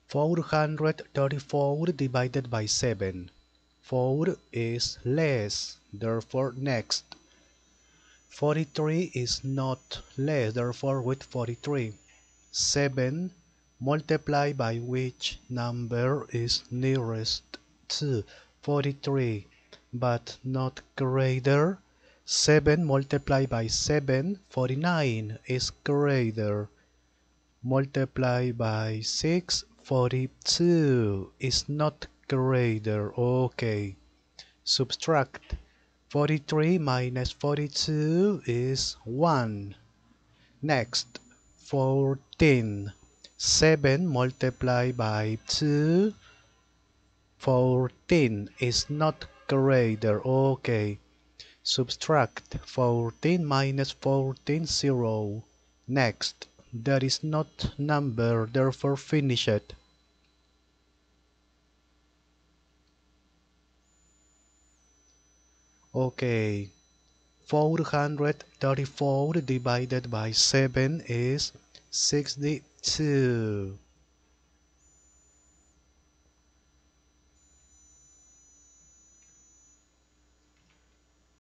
434 divided by 7. 4 is less, therefore next. 43 is not less, therefore with 43. 7 multiplied by which number is nearest to 43 but not greater. 7 multiplied by 7, 49 is greater. Multiply by 6, 42 is not greater. Okay. Subtract. 43 minus 42 is 1. Next, 14. 7 multiplied by 2, 14 is not greater. Okay. Subtract 14 minus 14, 0. Next, there is not number, therefore finish it. Okay. 434 divided by 7 is 62.